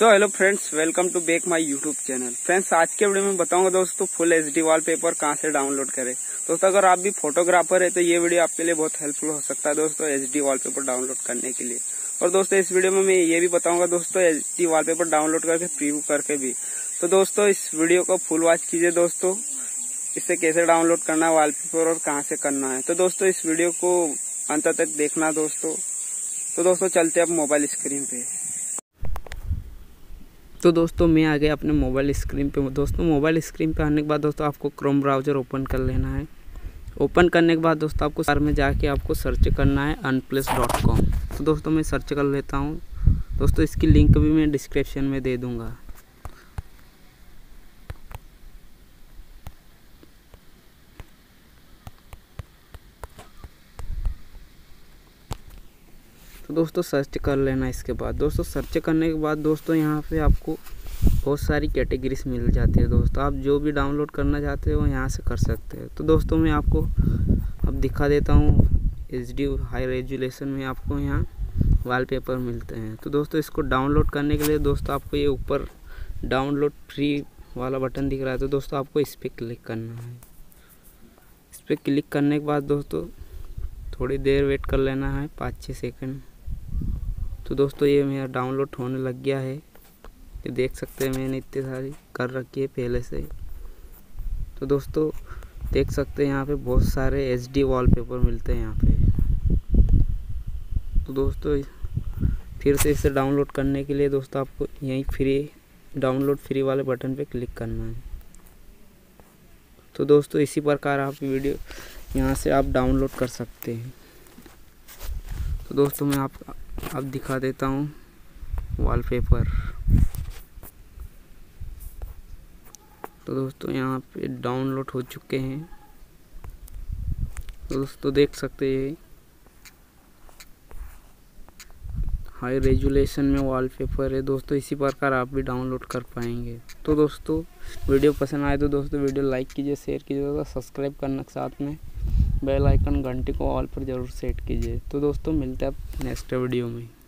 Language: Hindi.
So hello friends, welcome to back my YouTube channel. Friends, आज के वीडियो में बताऊंगा दोस्तों फुल एचडी वॉलपेपर कहां से डाउनलोड करें। दोस्तों, अगर आप भी फोटोग्राफर है तो ये वीडियो आपके लिए बहुत हेल्पफुल हो सकता है दोस्तों एचडी वॉलपेपर डाउनलोड करने के लिए। और दोस्तों, इस वीडियो में मैं ये भी बताऊंगा दोस्तों एचडी वॉलपेपर डाउनलोड करके प्रीव्यू करके भी। तो दोस्तों, इस वीडियो को फुल वॉच कीजिए दोस्तों, इससे कैसे डाउनलोड करना है वॉलपेपर और कहाँ से करना है। तो दोस्तों, इस वीडियो को अंत तक देखना दोस्तों। तो दोस्तों, चलते अब मोबाइल स्क्रीन पे। तो दोस्तों, मैं आ गया अपने मोबाइल स्क्रीन पे। दोस्तों, मोबाइल स्क्रीन पे आने के बाद दोस्तों आपको क्रोम ब्राउज़र ओपन कर लेना है। ओपन करने के बाद दोस्तों आपको सर्च में जाके आपको सर्च करना है unplus.com। तो दोस्तों मैं सर्च कर लेता हूँ। दोस्तों, इसकी लिंक भी मैं डिस्क्रिप्शन में दे दूँगा। तो दोस्तों सर्च कर लेना। इसके बाद दोस्तों सर्च करने के बाद दोस्तों यहाँ पे आपको बहुत सारी कैटेगरीज मिल जाती है। दोस्तों, आप जो भी डाउनलोड करना चाहते हो यहाँ से कर सकते हैं। तो दोस्तों मैं आपको अब दिखा देता हूँ। एचडी हाई रेजुलेशन में आपको यहाँ वॉलपेपर मिलते हैं। तो दोस्तों, इसको डाउनलोड करने के लिए दोस्तों आपको ये ऊपर डाउनलोड फ्री वाला बटन दिख रहा है। तो दोस्तों आपको इस पर क्लिक करना है। इस पर क्लिक करने के बाद दोस्तों थोड़ी देर वेट कर लेना है, 5-6 सेकंड। तो दोस्तों ये मेरा डाउनलोड होने लग गया है। ये देख सकते हैं मैंने इतनी सारी कर रखी है पहले से। तो दोस्तों देख सकते हैं यहाँ पे बहुत सारे एचडी वॉलपेपर मिलते हैं यहाँ पे। तो दोस्तों फिर से इसे डाउनलोड करने के लिए दोस्तों आपको यहीं डाउनलोड फ्री वाले बटन पे क्लिक करना है। तो दोस्तों इसी प्रकार आप वीडियो यहाँ से आप डाउनलोड कर सकते हैं। तो दोस्तों मैं आप दिखा देता हूँ वॉलपेपर। तो दोस्तों यहाँ पे डाउनलोड हो चुके हैं। तो दोस्तों देख सकते हैं हाई रेजुलेशन में वॉलपेपर है। दोस्तों इसी प्रकार आप भी डाउनलोड कर पाएंगे। तो दोस्तों वीडियो पसंद आए तो दोस्तों वीडियो लाइक कीजिए, शेयर कीजिए, दोस्तों सब्सक्राइब करने के साथ में बेल आइकन घंटी को ऑल पर ज़रूर सेट कीजिए। तो दोस्तों मिलते हैं अब नेक्स्ट वीडियो में।